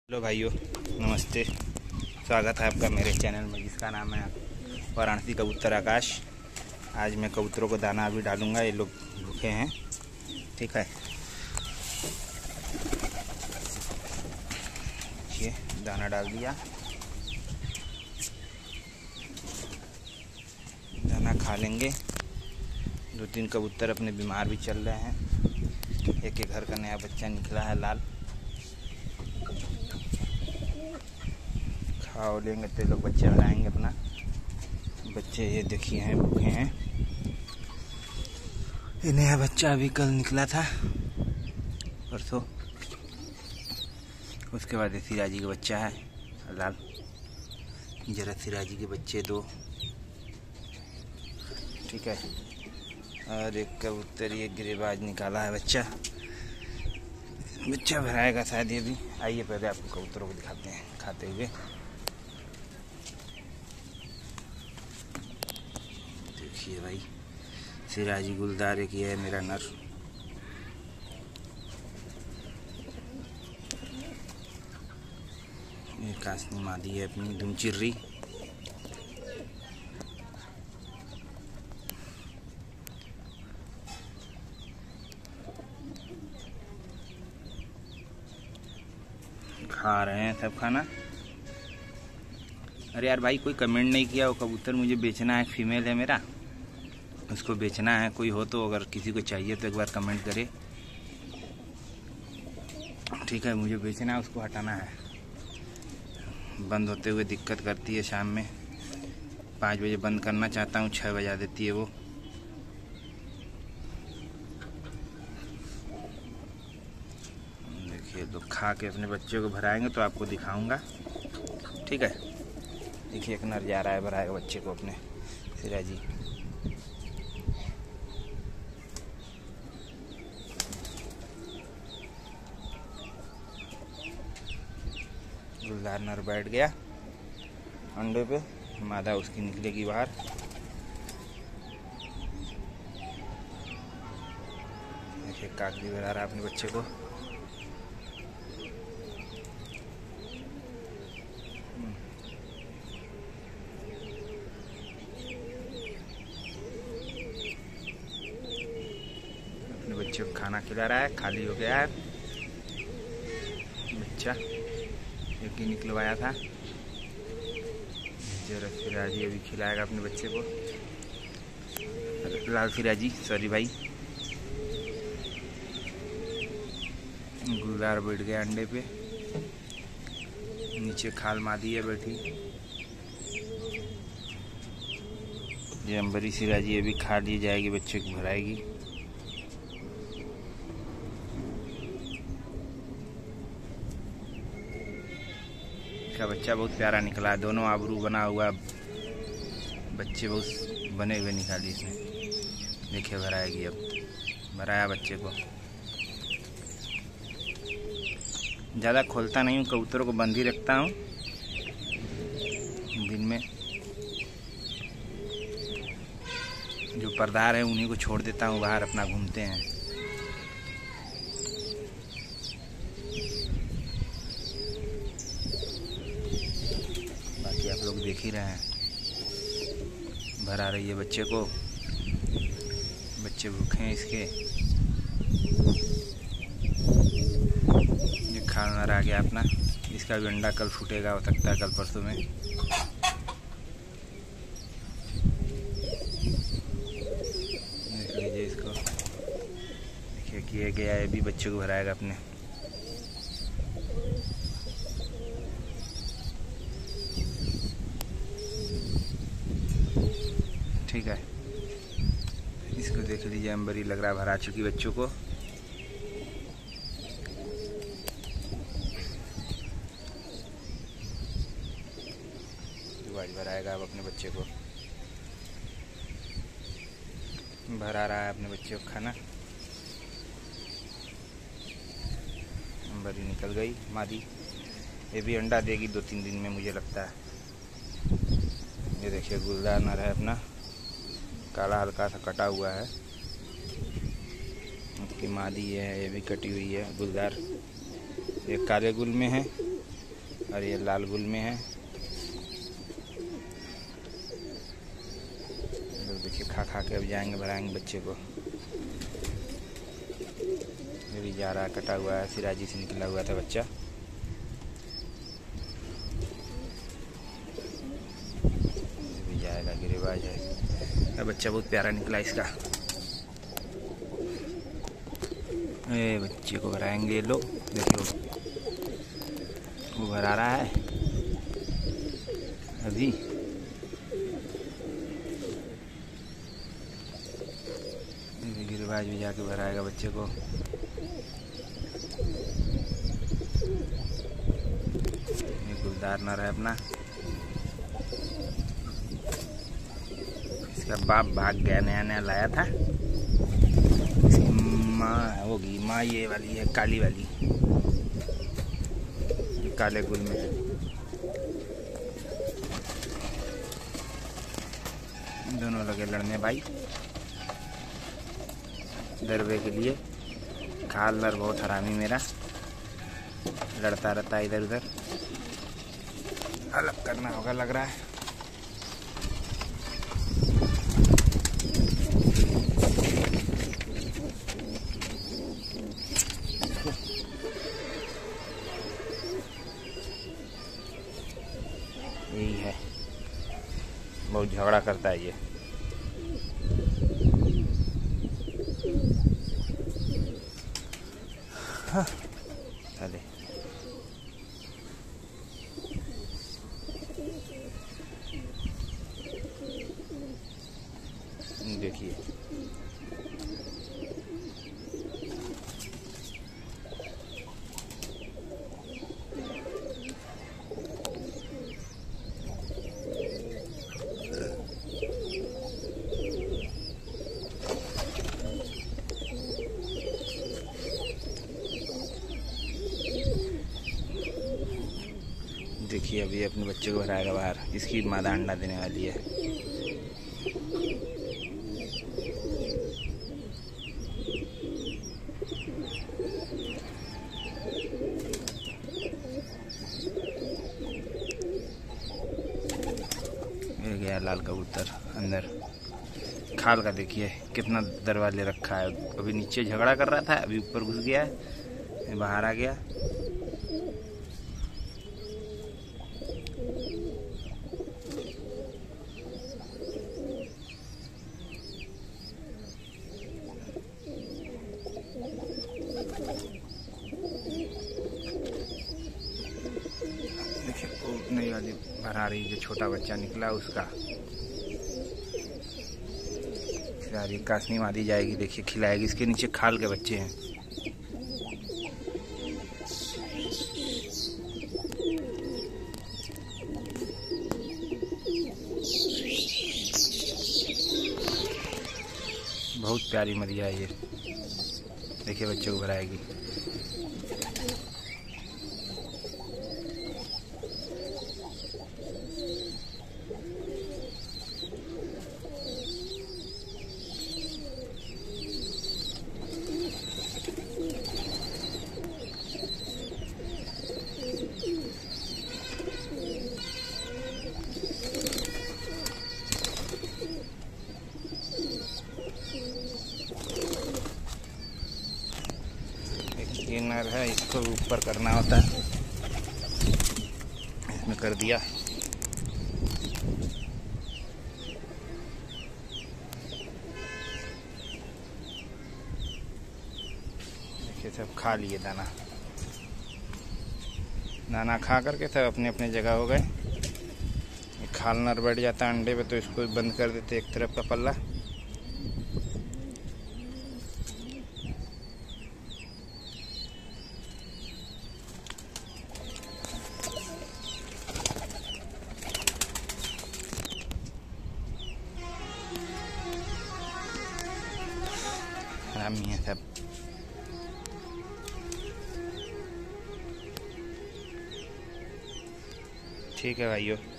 Hello भाइयों, नमस्ते। स्वागत है आपका मेरे चैनल में जिसका नाम है वाराणसी कबूतर आकाश। आज मैं कबूतरों को दाना भी डालूंगा। ये लोग भूखे हैं, ठीक है। ये दाना डाल दिया, दाना खा लेंगे। 2-3 कबूतर अपने बीमार भी चल रहे हैं। एक घर का नया बच्चा निकला है लाल, खाओ लेंगे तो लोग बच्चे बनाएंगे अपना। बच्चे ये देखिए हैं, भूखे हैं। ये नया बच्चा अभी कल निकला था, परसों। उसके बाद ये सिराजी का बच्चा है लाल। जरा सिराजी के बच्चे 2, ठीक है। और एक कबूतर ये गिरेबाज निकाला है बच्चा भराएगा शायद ये भी। आइए पहले आपको कबूतरों को दिखाते हैं खाते हुए। देखिए भाई, सिराजी गुलदार एक ये है मेरा नर। ये कासनी मादी है अपनी दुमचिर्री। खा रहे हैं सब खाना। अरे यार भाई, कोई कमेंट नहीं किया। वो कबूतर मुझे बेचना है, फीमेल है मेरा, उसको बेचना है। कोई हो तो, अगर किसी को चाहिए तो एक बार कमेंट करे, ठीक है। मुझे बेचना है, उसको हटाना है। बंद होते हुए दिक्कत करती है। शाम में 5 बजे बंद करना चाहता हूँ, 6 बजा देती है वो। देखिए लोग खा के अपने बच्चे को भराएंगे तो आपको दिखाऊंगा, ठीक है। देखिए एक नर जा रहा है, भराएगा बच्चे को अपने सिराजी। गुलदार नर बैठ गया अंडे पे, मादा उसकी निकलेगी बाहर। देखिए काकड़ी भरा रहा है अपने बच्चे को। अपने बच्चे को खाना खिला रहा है। खाली हो गया है बच्चा, एक ही निकलवाया था। जरा सिराजी अभी खिलाएगा अपने बच्चे को, लाल सिराजी, सॉरी भाई। गुलदार बैठ गया अंडे पे, नीचे खाल मादी है बैठी। ये अंबरी सिराजी अभी खा ली जाएगी, बच्चे को भराएगी। का बच्चा बहुत प्यारा निकला है। दोनों आबरू बना हुआ बच्चे बहुत बने हुए निकाली इसने। देखिए भराएगी, अब भराया बच्चे को। ज़्यादा खोलता नहीं हूँ, कबूतरों को बंद ही रखता हूँ। दिन में जो परदार है उन्हीं को छोड़ देता हूँ बाहर, अपना घूमते हैं। बाकी आप लोग देख ही रहे हैं, भरा रही है बच्चे को। बच्चे भूखे हैं इसके। ये खाना रह गया अपना, इसका भी अंडा कल फूटेगा, हो सकता है कल परसों में। देख लीजिए इसको, देखिए किए गया है। भी बच्चे को भराएगा अपने। ठीक है, इसको देख लीजिए, अंबरी लग रहा है भरा चुकी बच्चों को। आज भराएगा अब अपने बच्चे को, भरा रहा है अपने बच्चे को खाना। अंबरी निकल गई मादी, ये भी अंडा देगी 2-3 दिन में मुझे लगता है। ये देखिए गुलदार नर है अपना, काला हल्का सा कटा हुआ है। उसकी मादी है, ये भी कटी हुई है गुलदार। एक काले गुल में है, और ये लाल गुल में है। लोग देखिए खा खा के अब जाएंगे, भराएंगे बच्चे को। ये भी जा रहा है, कटा हुआ है, सिराजी से निकला हुआ था बच्चा। ये भी जाएगा, गिरेबाज है। बच्चा बहुत प्यारा निकला इसका। ये बच्चे को भराएंगे लोग, देखो वो भरा रहा है अभी। गिरबाज भी जाके भराएगा बच्चे को। ये गुलदार नर है अपना। इसका बाप भाग गया, नया नया लाया था। माँ होगी, माँ ये वाली है, काली वाली, काले गुल में है। दोनों लगे लड़ने भाई दरबे के लिए। खाल नर बहुत हरामी मेरा, लड़ता रहता है इधर उधर। अलग करना होगा लग रहा है। यही है, बहुत झगड़ा करता है ये। हाँ, चले देखिए देखिए अभी अपने बच्चे को भराएगा बाहर। इसकी मादा अंडा देने वाली है। ये गया लाल कबूतर अंदर। खाल का देखिए कितना दरवाजे रखा है। अभी नीचे झगड़ा कर रहा था, अभी ऊपर घुस गया है, बाहर आ गया। देखिए नई वाली भरा रही, जो छोटा बच्चा निकला उसका। सारी कासनी मारी जाएगी, देखिए खिलाएगी। इसके नीचे खाल के बच्चे हैं। बहुत प्यारी मरिया है ये। देखिए बच्चे को भराएगी। ये नर है, इसको ऊपर करना होता है, इसमें कर दिया। देखिए सब खा लिए दाना, दाना खा करके सब अपने अपने जगह हो गए। खाल नर बैठ जाता है अंडे पे, तो इसको बंद कर देते एक तरफ का पल्ला। हरामी है सब। ठीक है भाइयों।